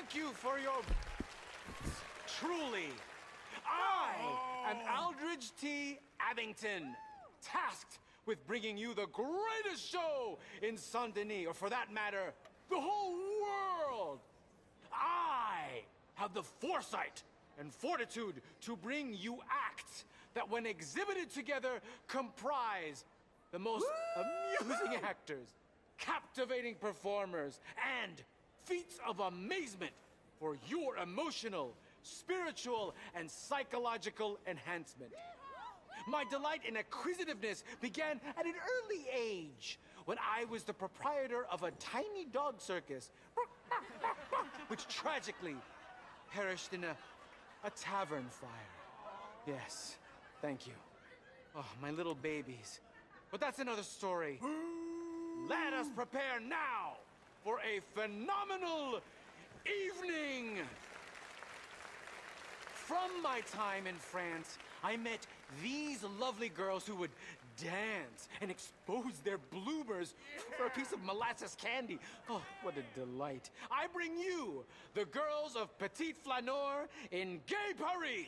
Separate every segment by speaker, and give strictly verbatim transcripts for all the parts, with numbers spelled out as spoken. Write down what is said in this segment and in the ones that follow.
Speaker 1: Thank you for your... Truly, I am Aldridge T. Abington, tasked with bringing you the greatest show in Saint-Denis, or for that matter, the whole world. I have the foresight and fortitude to bring you acts that, when exhibited together, comprise the most amusing actors, captivating performers, and feats of amazement for your emotional, spiritual, and psychological enhancement. My delight in acquisitiveness began at an early age, when I was the proprietor of a tiny dog circus, which tragically perished in a, a tavern fire. Yes, thank you. Oh, my little babies. But that's another story. Let us prepare now for a phenomenal evening. From my time in France, I met these lovely girls who would dance and expose their bloomers for a piece of molasses candy. Oh, what a delight. I bring you the girls of Petit Flaneur in Gay Paris.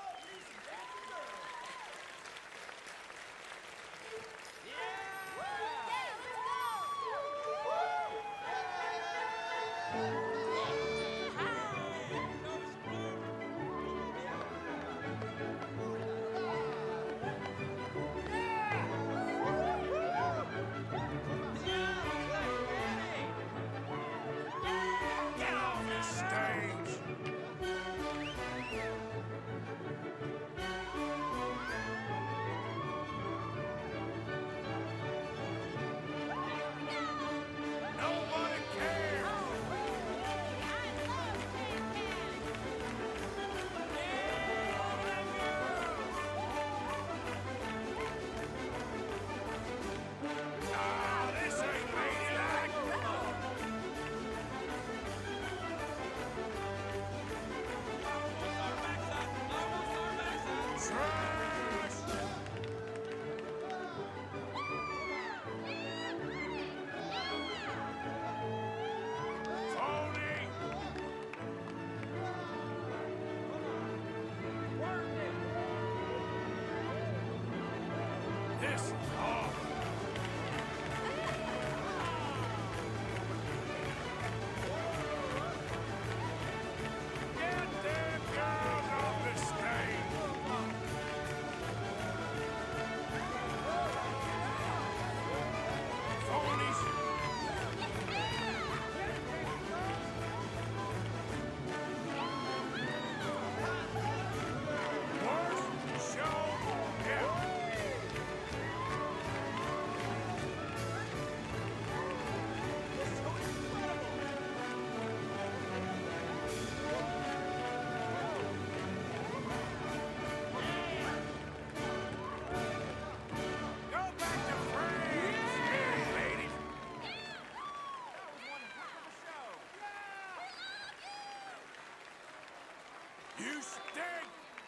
Speaker 2: You stink!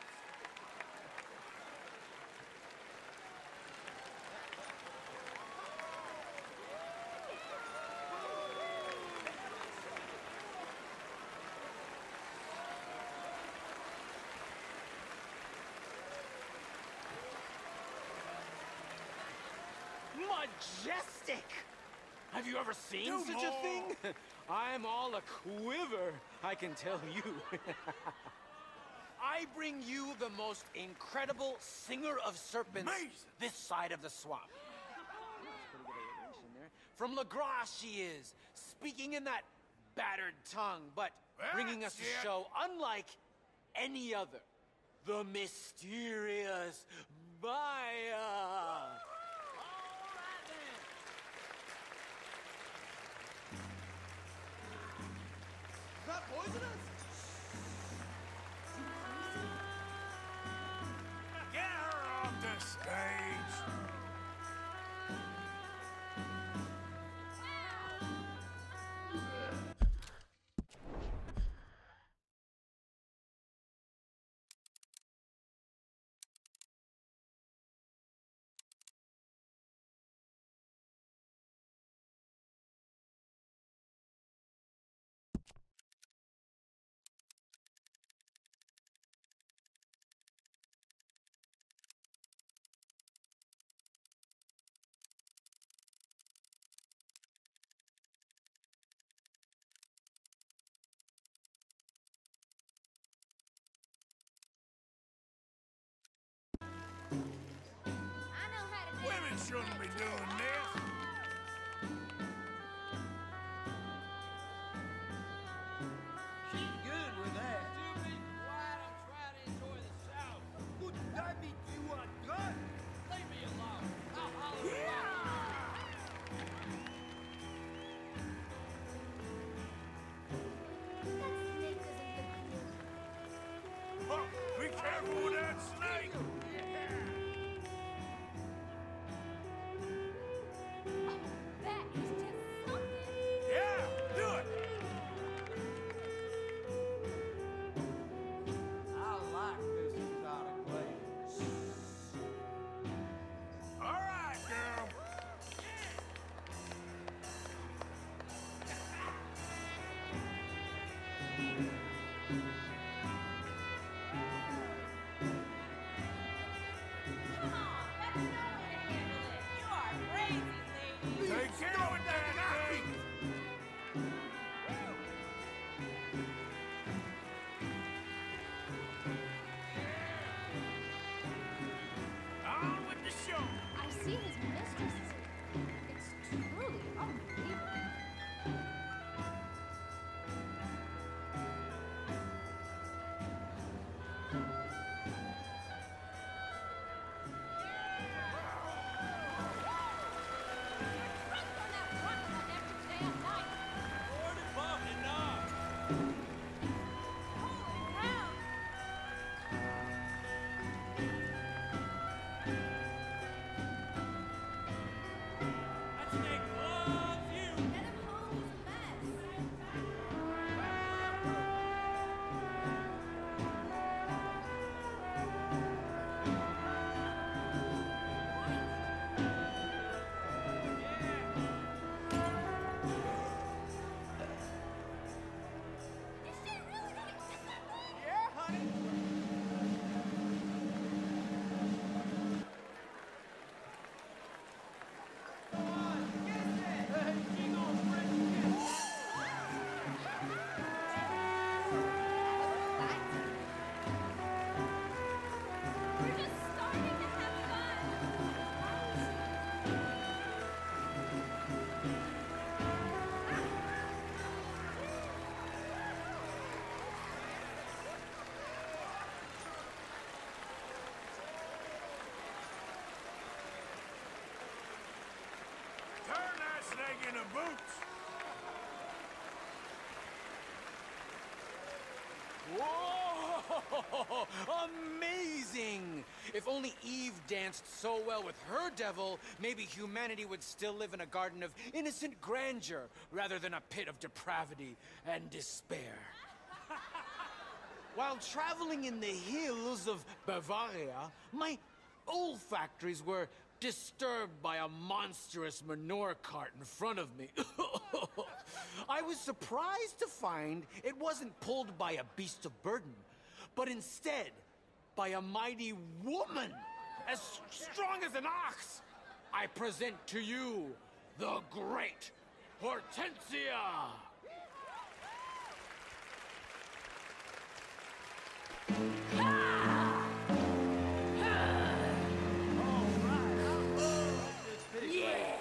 Speaker 1: Majestic! Have you ever seen
Speaker 2: Do
Speaker 1: such
Speaker 2: more.
Speaker 1: a thing? I'm all a quiver, I can tell you. I bring you the most incredible singer of serpents
Speaker 2: Amazing.
Speaker 1: this side of the swamp. That's pretty good alliteration there. From La Grasse she is, speaking in that battered tongue, but bringing us
Speaker 2: That's
Speaker 1: a
Speaker 2: it.
Speaker 1: show unlike any other. The mysterious Maya.
Speaker 3: Is that poisonous?
Speaker 2: Get her off the stage! shouldn't be doing this.
Speaker 3: She's good with that.
Speaker 4: You be quiet, I'm trying to enjoy the show.
Speaker 3: Would that mean you want gun?
Speaker 4: Leave me alone. I'll holler about
Speaker 2: Oh, be careful with that snake.
Speaker 5: That is just something.
Speaker 2: Yeah, do it.
Speaker 3: I like this exotic lady.
Speaker 2: All right, girl.
Speaker 5: Come on, that's no way to handle it. You are crazy, lady.
Speaker 2: Take care of that thing. On with the show.
Speaker 5: I see his mistress is here. It's truly unbelievable. Runs on that rocket every damn night.
Speaker 4: Lord above enough.
Speaker 5: Holy cow!
Speaker 4: That snake loves you.
Speaker 5: Get him home, he's a mess. Is she really gonna kiss that thing?
Speaker 3: Yeah, honey. Come on, kiss it. Hey, she gonna French kiss.
Speaker 5: We're just starting to have fun.
Speaker 2: Turn that snake into boots.
Speaker 1: Whoa! Amazing! If only Eve danced so well with her devil, maybe humanity would still live in a garden of innocent grandeur rather than a pit of depravity and despair. While traveling in the hills of Bavaria, my olfactories were disturbed by a monstrous manure cart in front of me. I was surprised to find it wasn't pulled by a beast of burden, but instead by a mighty woman as strong as an ox. I present to you the great Hortensia.
Speaker 5: Yeah!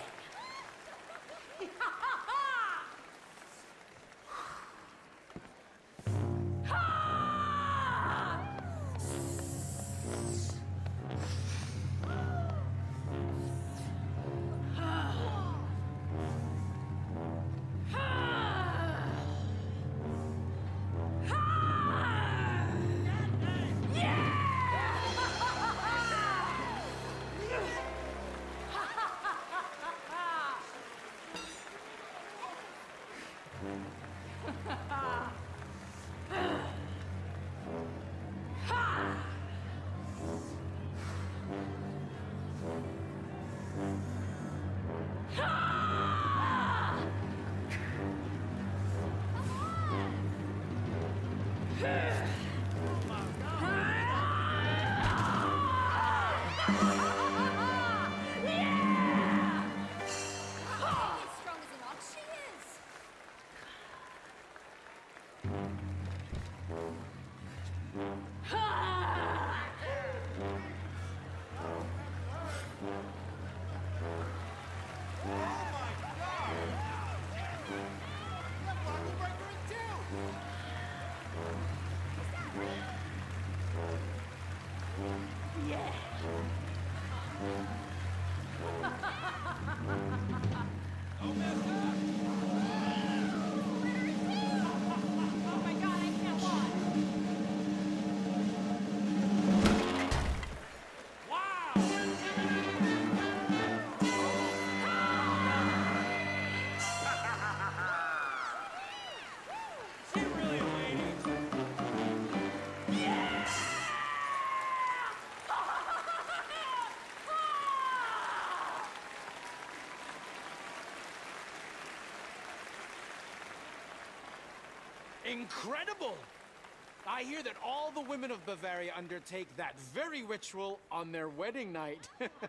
Speaker 1: Incredible! I hear that all the women of Bavaria undertake that very ritual on their wedding night.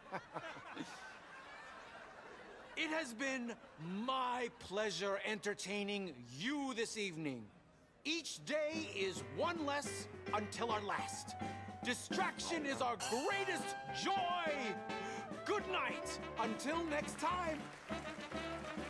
Speaker 1: It has been my pleasure entertaining you this evening. Each day is one less until our last. Distraction is our greatest joy. Good night until next time.